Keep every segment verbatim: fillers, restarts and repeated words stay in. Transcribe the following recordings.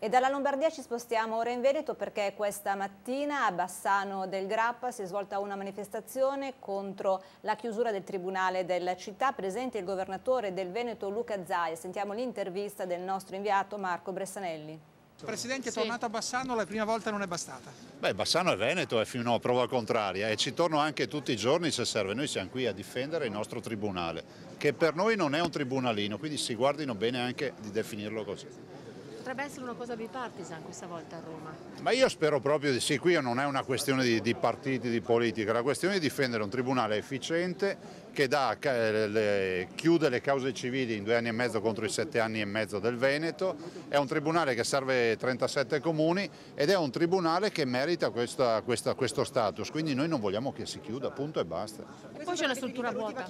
E dalla Lombardia ci spostiamo ora in Veneto perché questa mattina a Bassano del Grappa si è svolta una manifestazione contro la chiusura del Tribunale della città. Presente il governatore del Veneto Luca Zaia. Sentiamo l'intervista del nostro inviato Marco Bressanelli. Presidente, è sì. tornato a Bassano, la prima volta non è bastata. Beh, Bassano è Veneto e fino a prova contraria e ci torno anche tutti i giorni se serve. Noi siamo qui a difendere il nostro tribunale, che per noi non è un tribunalino, quindi si guardino bene anche di definirlo così. Potrebbe essere una cosa bipartisan questa volta a Roma. Ma io spero proprio di sì, qui non è una questione di, di partiti, di politica, è una questione di difendere un tribunale efficiente che dà, le, chiude le cause civili in due anni e mezzo contro i sette anni e mezzo del Veneto, è un tribunale che serve trentasette comuni ed è un tribunale che merita questa, questa, questo status, quindi noi non vogliamo che si chiuda, punto e basta. E poi c'è una struttura vuota.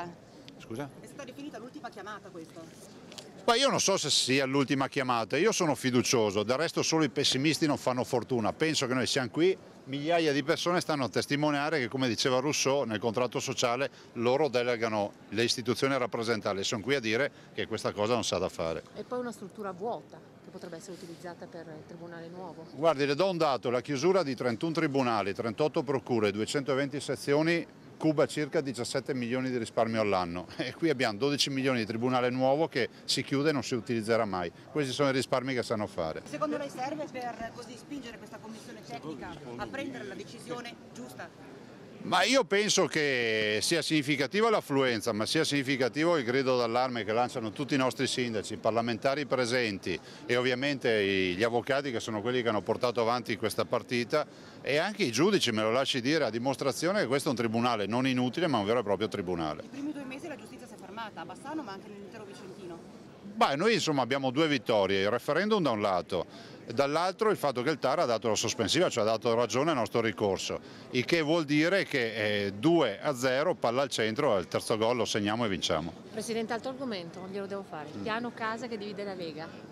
Scusa? È stata definita l'ultima chiamata questo? Ma io non so se sia l'ultima chiamata, io sono fiducioso, del resto solo i pessimisti non fanno fortuna, penso che noi siamo qui, migliaia di persone stanno a testimoniare che, come diceva Rousseau, nel contratto sociale loro delegano le istituzioni a rappresentarle, sono qui a dire che questa cosa non sa da fare. E poi una struttura vuota che potrebbe essere utilizzata per il tribunale nuovo. Guardi, le do un dato, la chiusura di trentuno tribunali, trentotto procure, duecentoventi sezioni, cuba circa diciassette milioni di risparmio all'anno e qui abbiamo dodici milioni di tribunale nuovo che si chiude e non si utilizzerà mai. Questi sono i risparmi che sanno fare. Secondo lei serve per così spingere questa commissione tecnica a prendere la decisione giusta? Ma io penso che sia significativa l'affluenza, ma sia significativo il grido d'allarme che lanciano tutti i nostri sindaci, i parlamentari presenti e ovviamente gli avvocati che sono quelli che hanno portato avanti questa partita e anche i giudici, me lo lasci dire, a dimostrazione che questo è un tribunale non inutile ma un vero e proprio tribunale. I primi due mesi la giustizia si è fermata a Bassano ma anche nell'intero Vicentino. Beh, noi insomma abbiamo due vittorie, il referendum da un lato, dall'altro il fatto che il T A R ha dato la sospensiva, cioè ha dato ragione al nostro ricorso, il che vuol dire che è due a zero, palla al centro, il terzo gol lo segniamo e vinciamo. Presidente, altro argomento, glielo devo fare, il piano casa che divide la Lega.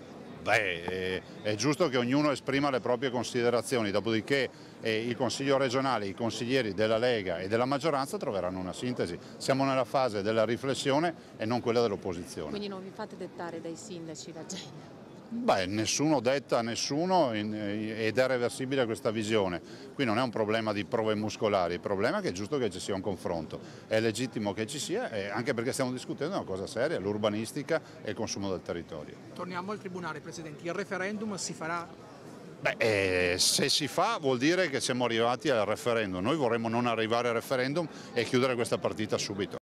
Beh, è giusto che ognuno esprima le proprie considerazioni, dopodiché il Consiglio regionale, i consiglieri della Lega e della maggioranza troveranno una sintesi. Siamo nella fase della riflessione e non quella dell'opposizione. Quindi non vi fate dettare dai sindaci l'agenda? Beh, nessuno detta a nessuno ed è reversibile questa visione. Qui non è un problema di prove muscolari, il problema è che è giusto che ci sia un confronto. È legittimo che ci sia, anche perché stiamo discutendo una cosa seria, l'urbanistica e il consumo del territorio. Torniamo al Tribunale, Presidente. Il referendum si farà? Beh, eh, se si fa vuol dire che siamo arrivati al referendum. Noi vorremmo non arrivare al referendum e chiudere questa partita subito.